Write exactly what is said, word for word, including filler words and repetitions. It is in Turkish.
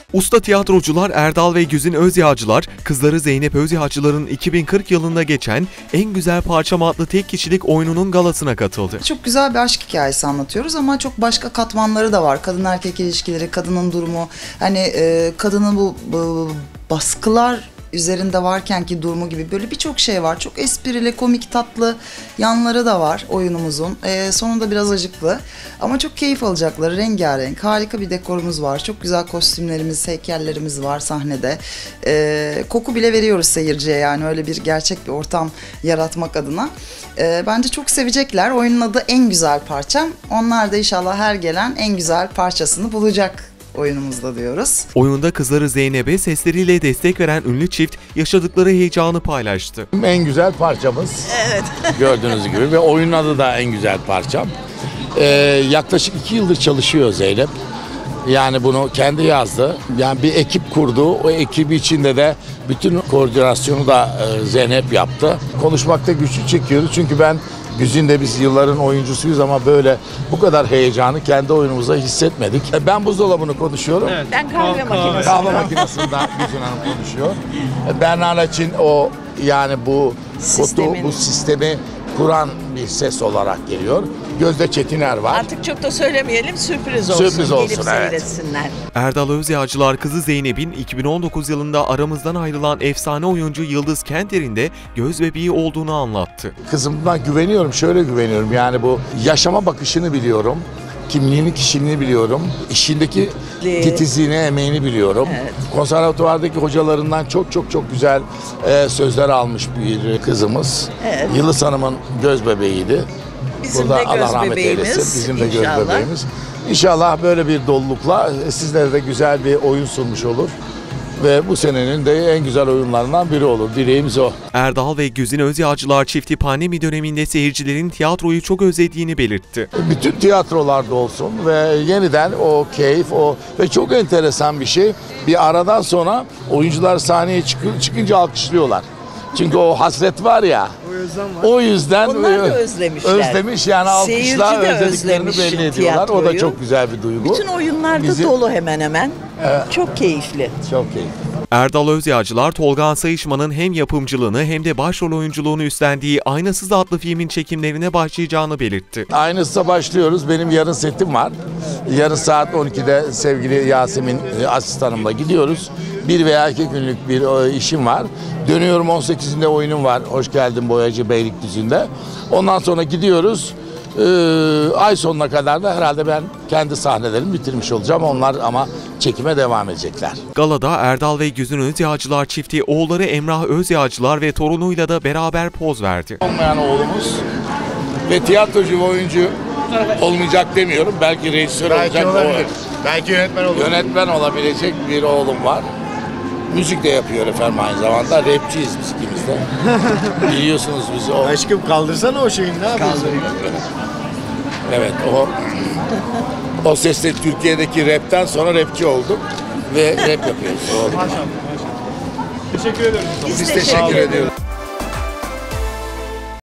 Usta tiyatrocular Erdal ve Güzin Özyağcılar, kızları Zeynep Özyağcılar'ın iki bin kırk yılında geçen En Güzel Parçam adlı tek kişilik oyununun galasına katıldı. Çok güzel bir aşk hikayesi anlatıyoruz ama çok başka katmanları da var. Kadın erkek ilişkileri, kadının durumu, hani e, kadının bu, bu baskılar üzerinde varken ki durumu gibi böyle birçok şey var. Çok esprili, komik, tatlı yanları da var oyunumuzun. Ee, sonunda biraz acıklı ama çok keyif alacakları, rengarenk, harika bir dekorumuz var. Çok güzel kostümlerimiz, heykellerimiz var sahnede. Ee, koku bile veriyoruz seyirciye, yani öyle bir gerçek bir ortam yaratmak adına. Ee, bence çok sevecekler. Oyunun adı En Güzel Parçam. Onlar da inşallah her gelen en güzel parçasını bulacak oyunumuzda diyoruz. Oyunda kızları Zeynep'e sesleriyle destek veren ünlü çift yaşadıkları heyecanı paylaştı. En güzel parçamız. Evet. Gördüğünüz gibi ve oyunun adı da En Güzel Parçam. Ee, yaklaşık iki yıldır çalışıyor Zeynep. Yani bunu kendi yazdı. Yani bir ekip kurdu. O ekibi içinde de bütün koordinasyonu da e, Zeynep yaptı. Konuşmakta güçlük çekiyoruz çünkü ben Güzin de biz yılların oyuncusuyuz ama böyle bu kadar heyecanı kendi oyunumuzda hissetmedik. Ben buzdolabını konuşuyorum. Evet. Ben kahve makinesi. Kahve makinesinde Güzin Hanım konuşuyor. Bernal için o yani bu kodu, bu sistemi kuran bir ses olarak geliyor. Gözde Çetiner var. Artık çok da söylemeyelim, sürpriz olsun. Sürpriz olsun, gelip evet. seyretsinler. Erdal Özyağcılar kızı Zeynep'in iki bin on dokuz yılında aramızdan ayrılan efsane oyuncu Yıldız Kenter'in de göz bebeği olduğunu anlattı. Kızımdan güveniyorum, şöyle güveniyorum. Yani bu yaşama bakışını biliyorum. Kimliğini, kişiliğini biliyorum. İşindeki titizliğini, emeğini biliyorum. Evet. Konservatuvardaki hocalarından çok çok çok güzel e, sözler almış bir kızımız. Evet. Yıldız Hanım'ın göz bebeğiydi. Bizim Burada de göz Allah rahmet bebeğimiz. eylesin. Bizim de inşallah. göz bebeğimiz. İnşallah böyle bir dolulukla sizlere de güzel bir oyun sunmuş olur. Ve bu senenin de en güzel oyunlarından biri olur. Dileğimiz o. Erdal ve Güzin Özyağcılar çifti pandemi döneminde seyircilerin tiyatroyu çok özlediğini belirtti. Bütün tiyatrolarda olsun ve yeniden o keyif, o ve çok enteresan bir şey. Bir aradan sonra oyuncular sahneye çıkı, çıkınca alkışlıyorlar. Çünkü o hasret var ya. O yüzden var. O yüzden Onlar da özlemişler. Özlemiş yani alkışlar özlediklerini belli ediyorlar. Tiyatroyu. O da çok güzel bir duygu. Bütün oyunlarda Bizi, dolu hemen hemen. Evet. Çok keyifli. Çok keyifli. Erdal Özyağcılar, Tolga Sayışman'ın hem yapımcılığını hem de başrol oyunculuğunu üstlendiği Aynasız adlı filmin çekimlerine başlayacağını belirtti. Aynısına başlıyoruz. Benim yarın setim var. Yarın saat on ikide sevgili Yasemin asistanımla gidiyoruz. Bir veya iki günlük bir işim var. Dönüyorum, on sekizinde oyunum var. Hoş geldin Boyacı Beylikdüzü'nde. Ondan sonra gidiyoruz. Ee, ay sonuna kadar da herhalde ben kendi sahnelerimi bitirmiş olacağım. Onlar ama çekime devam edecekler. Galada Erdal ve Güzin Özyağcılar çifti oğulları Emrah Özyağcılar ve torunuyla da beraber poz verdi. Olmayan oğlumuz ve tiyatrocu ve oyuncu olmayacak demiyorum. Belki rejisör olacak. Olabilir. Belki yönetmen olur. Yönetmen olabilecek bir oğlum var. Müzik de yapıyor efendim aynı zamanda. Rapçiyiz biz ikimiz de. Biliyorsunuz bizi o. Aşkım kaldırsana o şeyi, ne yapıyorsun? Evet, o o sesle Türkiye'deki rapten sonra rapçi olduk ve rap yapıyoruz. Maşallah. Teşekkür ederim. Biz teşekkür ediyoruz.